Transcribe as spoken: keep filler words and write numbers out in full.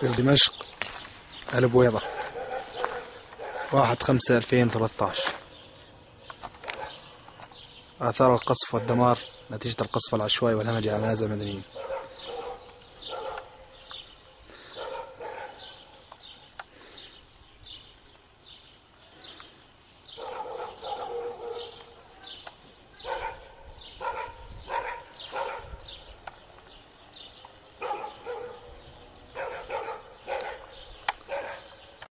دمشق البويضة واحد خمسة ألفين وثلاثة عشر. آثار القصف والدمار نتيجة القصف العشوائي والهمجي على منازل المدنيين.